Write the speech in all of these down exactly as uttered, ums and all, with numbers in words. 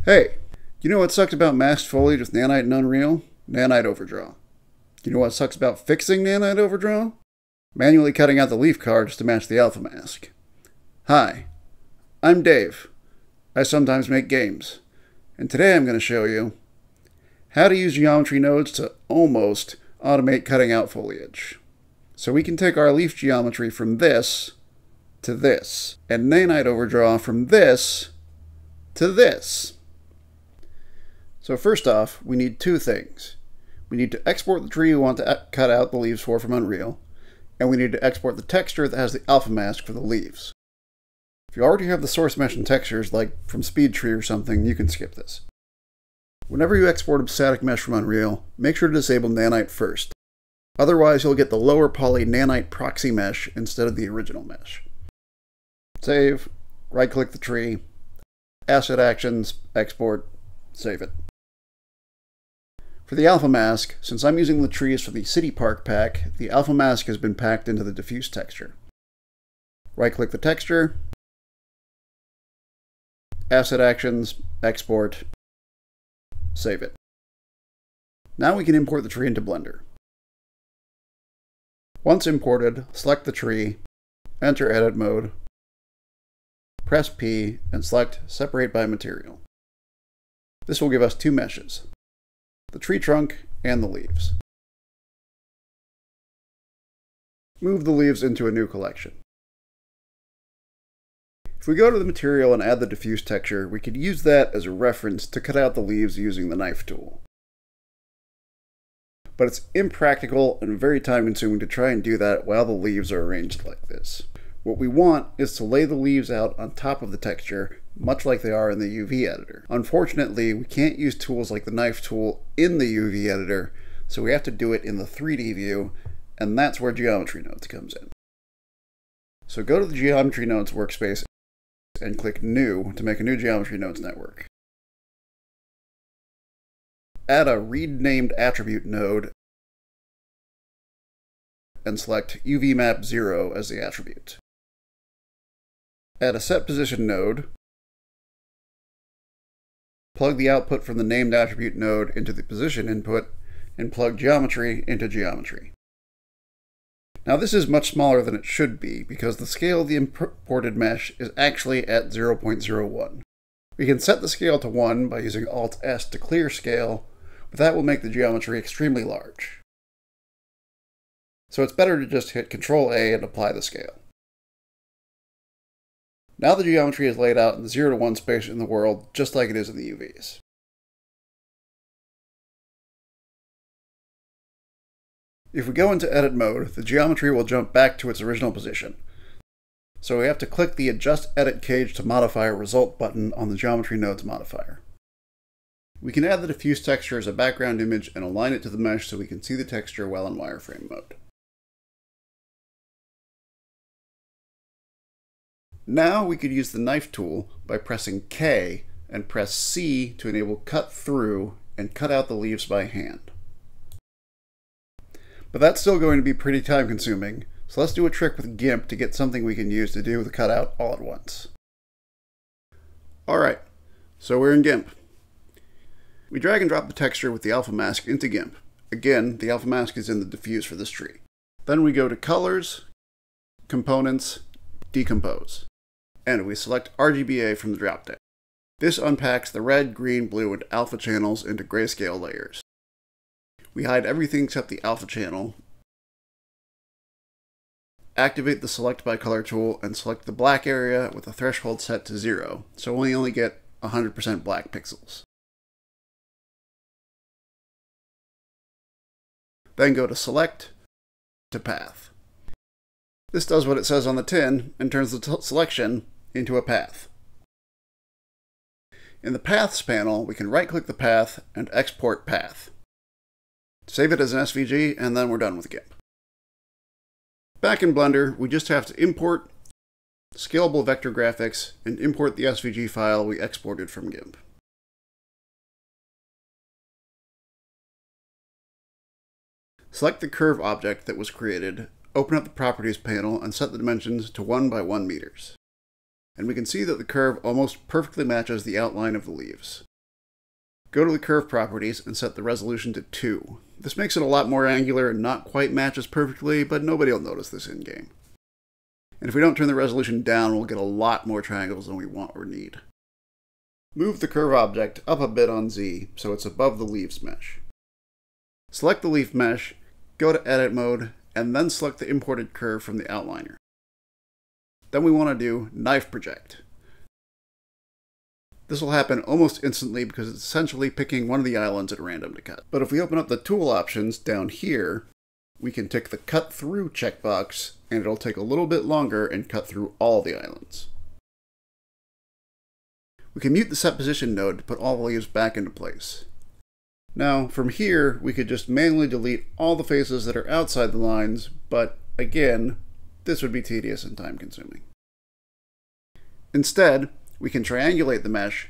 Hey, you know what sucks about masked foliage with Nanite and Unreal? Nanite overdraw. You know what sucks about fixing Nanite overdraw? Manually cutting out the leaf cards to match the alpha mask. Hi, I'm Dave. I sometimes make games, and today I'm going to show you how to use geometry nodes to almost automate cutting out foliage. So we can take our leaf geometry from this to this, and Nanite overdraw from this to this. So first off, we need two things. We need to export the tree we want to cut out the leaves for from Unreal, and we need to export the texture that has the alpha mask for the leaves. If you already have the source mesh and textures, like from SpeedTree or something, you can skip this. Whenever you export a static mesh from Unreal, make sure to disable Nanite first. Otherwise, you'll get the lower poly Nanite proxy mesh instead of the original mesh. Save, right-click the tree, Asset Actions, Export, save it. For the alpha mask, since I'm using the trees for the City Park pack, the alpha mask has been packed into the diffuse texture. Right-click the texture, Asset Actions, Export, save it. Now we can import the tree into Blender. Once imported, select the tree, enter Edit Mode, press P, and select Separate by Material. This will give us two meshes, the tree trunk and the leaves. Move the leaves into a new collection. If we go to the material and add the diffuse texture, we could use that as a reference to cut out the leaves using the knife tool. But it's impractical and very time consuming to try and do that while the leaves are arranged like this. What we want is to lay the leaves out on top of the texture, much like they are in the U V editor. Unfortunately, we can't use tools like the knife tool in the U V editor, so we have to do it in the three D view, and that's where geometry nodes comes in. So go to the geometry nodes workspace and click New to make a new geometry nodes network. Add a read-named attribute node and select U V map zero as the attribute. Add a set position node, plug the output from the named attribute node into the position input, and plug geometry into geometry. Now this is much smaller than it should be because the scale of the imported mesh is actually at zero point zero one. We can set the scale to one by using Alt S to clear scale, but that will make the geometry extremely large. So it's better to just hit Control A and apply the scale. Now the geometry is laid out in the zero to one space in the world, just like it is in the U Vs. If we go into edit mode, the geometry will jump back to its original position. So we have to click the Adjust Edit Cage to Modify a Result button on the Geometry Nodes modifier. We can add the diffuse texture as a background image and align it to the mesh so we can see the texture while in wireframe mode. Now we could use the knife tool by pressing K and press C to enable cut through and cut out the leaves by hand. But that's still going to be pretty time consuming, so let's do a trick with GIMP to get something we can use to do the cutout all at once. Alright, so we're in GIMP. We drag and drop the texture with the alpha mask into GIMP. Again, the alpha mask is in the diffuse for this tree. Then we go to Colors, Components, Decompose, and we select R G B A from the dropdown. This unpacks the red, green, blue, and alpha channels into grayscale layers. We hide everything except the alpha channel, activate the Select by Color tool, and select the black area with the threshold set to zero, so we only get one hundred percent black pixels. Then go to Select, to Path. This does what it says on the tin and turns the selection into a path. In the Paths panel, we can right-click the path and export path. Save it as an S V G, and then we're done with GIMP. Back in Blender, we just have to import scalable vector graphics and import the S V G file we exported from GIMP. Select the curve object that was created, open up the Properties panel, and set the dimensions to one by one meters. and we can see that the curve almost perfectly matches the outline of the leaves. Go to the curve properties and set the resolution to two. This makes it a lot more angular and not quite matches perfectly, but nobody will notice this in-game. And if we don't turn the resolution down, we'll get a lot more triangles than we want or need. Move the curve object up a bit on Z so it's above the leaves mesh. Select the leaf mesh, go to edit mode, and then select the imported curve from the outliner. Then we want to do knife project. This will happen almost instantly because it's essentially picking one of the islands at random to cut. But if we open up the tool options down here, we can tick the cut through checkbox, and it'll take a little bit longer and cut through all the islands. We can mute the set position node to put all the leaves back into place. Now, from here, we could just manually delete all the faces that are outside the lines, but again, this would be tedious and time consuming. Instead, we can triangulate the mesh,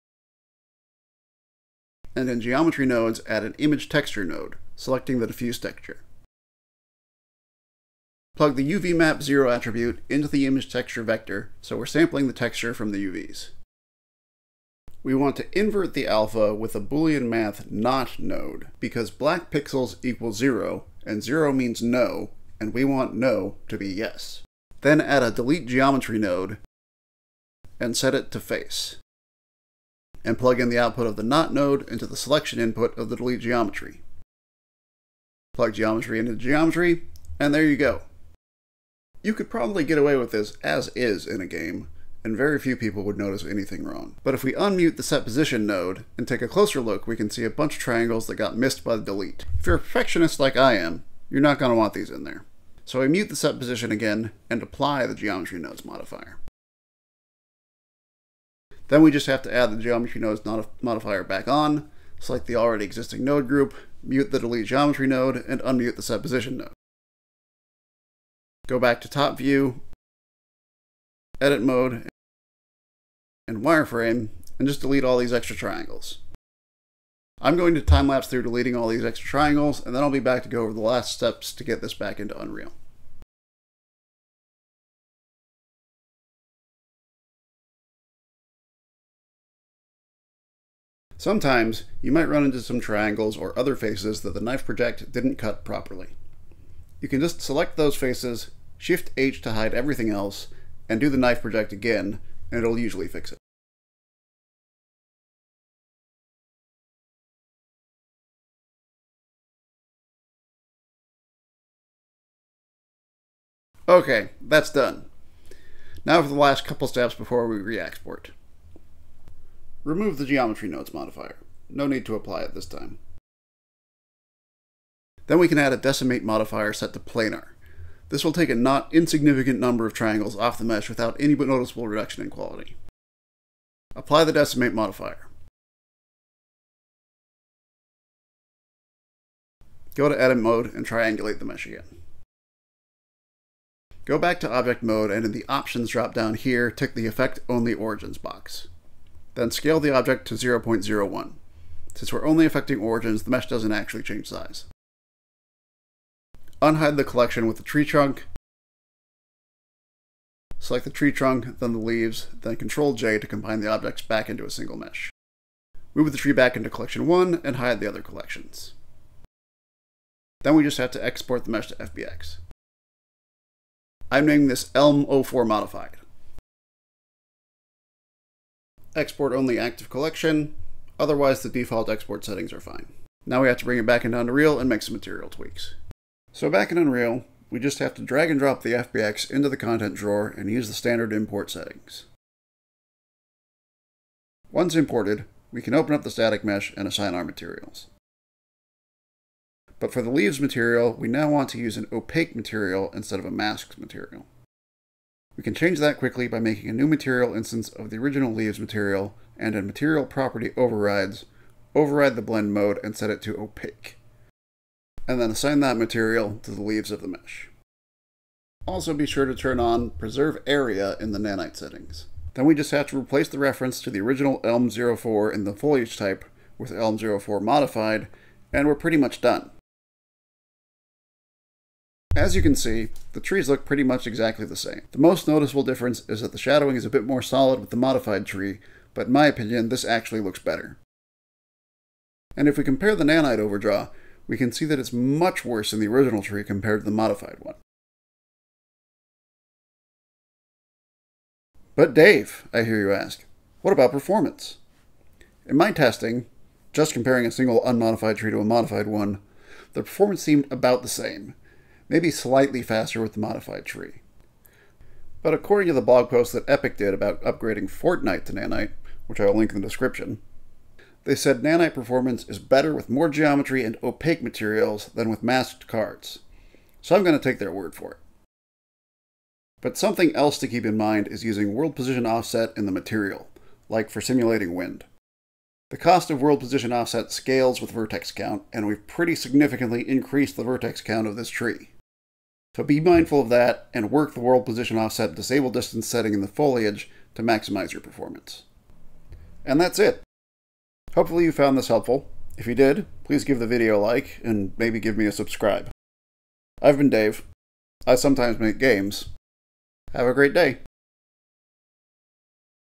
and in geometry nodes add an image texture node, selecting the diffuse texture. Plug the U V map zero attribute into the image texture vector, so we're sampling the texture from the U Vs. We want to invert the alpha with a Boolean math not node, because black pixels equal zero, and zero means no, and we want no to be yes. Then add a delete geometry node, and set it to face. And plug in the output of the not node into the selection input of the delete geometry. Plug geometry into geometry, and there you go. You could probably get away with this as is in a game, and very few people would notice anything wrong. But if we unmute the set position node and take a closer look, we can see a bunch of triangles that got missed by the delete. If you're a perfectionist like I am, you're not going to want these in there. So I mute the set position again and apply the geometry nodes modifier. Then we just have to add the geometry nodes modifier back on, select the already existing node group, mute the delete geometry node, and unmute the set position node. Go back to top view, edit mode, and wireframe, and just delete all these extra triangles. I'm going to time-lapse through deleting all these extra triangles, and then I'll be back to go over the last steps to get this back into Unreal. Sometimes, you might run into some triangles or other faces that the knife project didn't cut properly. You can just select those faces, Shift H to hide everything else, and do the knife project again, and it'll usually fix it. Okay, that's done. Now for the last couple steps before we re-export. Remove the geometry nodes modifier. No need to apply it this time. Then we can add a decimate modifier set to planar. This will take a not insignificant number of triangles off the mesh without any but noticeable reduction in quality. Apply the decimate modifier. Go to edit mode and triangulate the mesh again. Go back to object mode and in the options drop down here, tick the effect only origins box. Then scale the object to zero point zero one. Since we're only affecting origins, the mesh doesn't actually change size. Unhide the collection with the tree trunk. Select the tree trunk, then the leaves, then control J to combine the objects back into a single mesh. Move the tree back into collection one and hide the other collections. Then we just have to export the mesh to F B X. I'm naming this Elm zero four modified. Export only active collection, otherwise the default export settings are fine. Now we have to bring it back into Unreal and make some material tweaks. So back in Unreal, we just have to drag and drop the F B X into the content drawer and use the standard import settings. Once imported, we can open up the static mesh and assign our materials. But for the leaves material, we now want to use an opaque material instead of a masked material. We can change that quickly by making a new material instance of the original leaves material, and in material property overrides, override the blend mode and set it to opaque. And then assign that material to the leaves of the mesh. Also be sure to turn on preserve area in the Nanite settings. Then we just have to replace the reference to the original Elm zero four in the foliage type with Elm zero four modified, and we're pretty much done. As you can see, the trees look pretty much exactly the same. The most noticeable difference is that the shadowing is a bit more solid with the modified tree, but in my opinion, this actually looks better. And if we compare the Nanite overdraw, we can see that it's much worse in the original tree compared to the modified one. But Dave, I hear you ask, what about performance? In my testing, just comparing a single unmodified tree to a modified one, the performance seemed about the same, maybe slightly faster with the modified tree. But according to the blog post that Epic did about upgrading Fortnite to Nanite, which I will link in the description, they said Nanite performance is better with more geometry and opaque materials than with masked cards. So I'm going to take their word for it. But something else to keep in mind is using world position offset in the material, like for simulating wind. The cost of world position offset scales with vertex count, and we've pretty significantly increased the vertex count of this tree. So be mindful of that, and work the world position offset disable distance setting in the foliage to maximize your performance. And that's it. Hopefully you found this helpful. If you did, please give the video a like, and maybe give me a subscribe. I've been Dave. I sometimes make games. Have a great day.